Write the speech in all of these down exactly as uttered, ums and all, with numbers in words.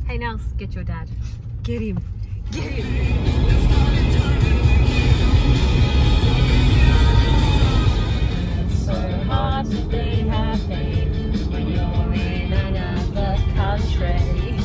Hey Nels, get your dad. Get him. Get him. It's so hard to be happy when you're in another country.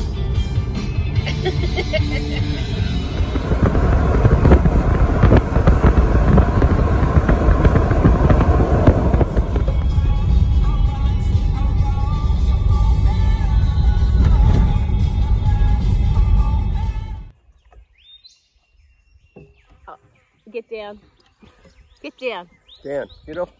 Oh, get down. Get down. Down. Get off.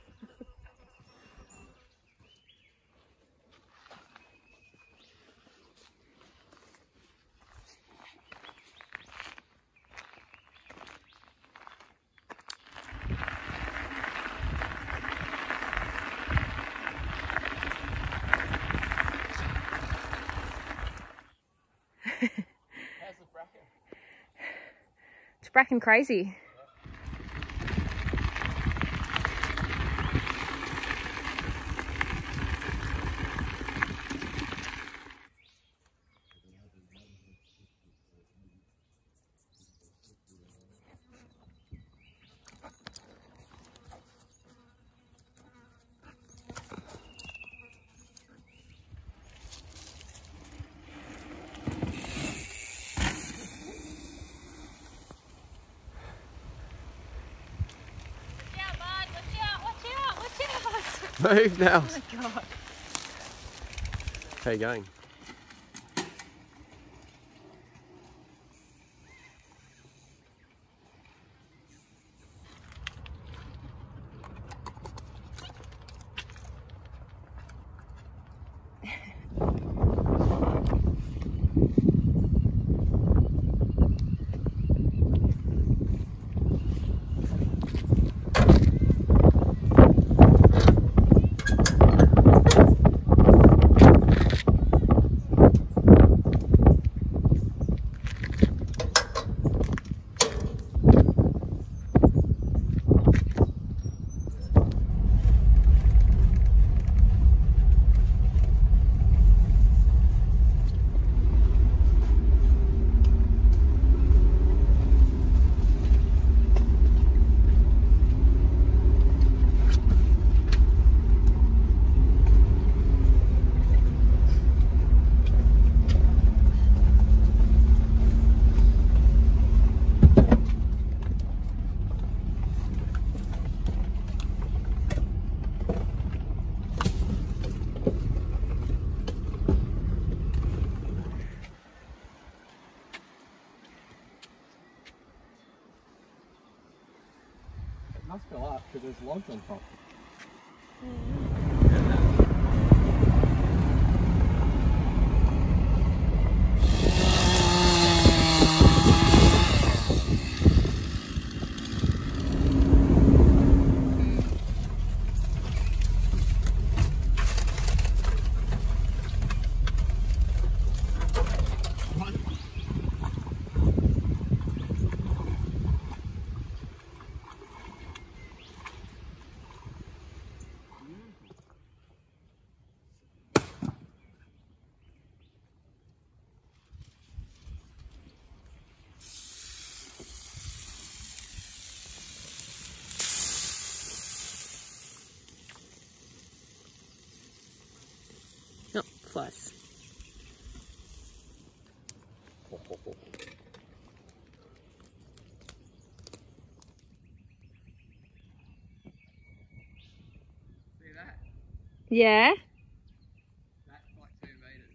How's the bracken? It's bracken crazy. Move now. Oh my God. How you going? It must fill up because there's logs on top. No, plus. See that? Yeah. That's like two meters.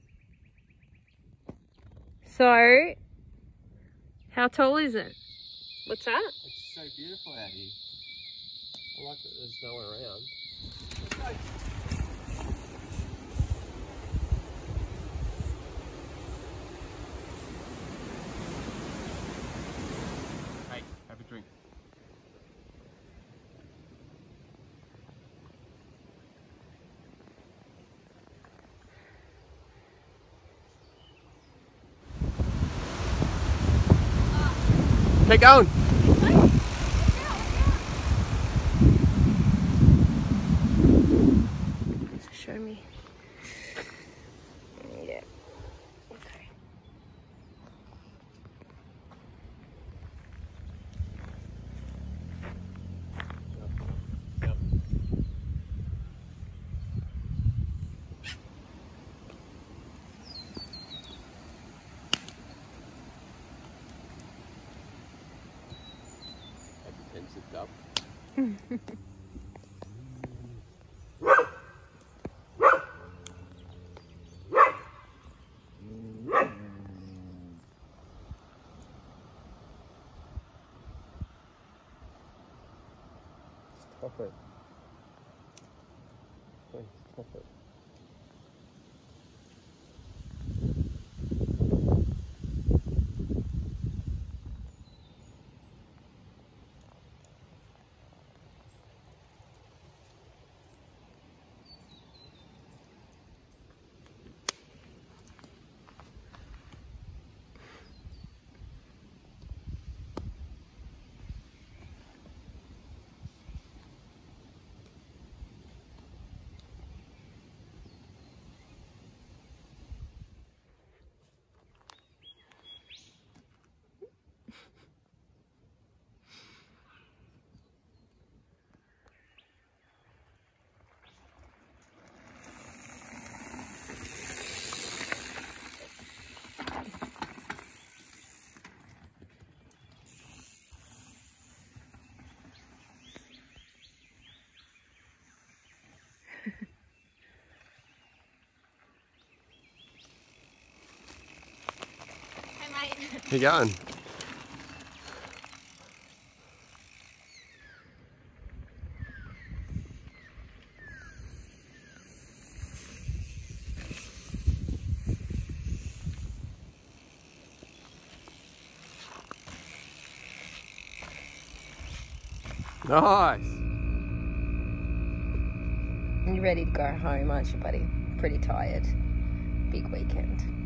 So, how tall is it? What's that? It's so beautiful out here. I like that there's no one around. Let's go. Hey, have a drink. Keep going. Show me. Yeah. Okay. up. Stop it. Please stop it. How you going? Nice! You ready to go home, aren't you, buddy? Pretty tired. Big weekend.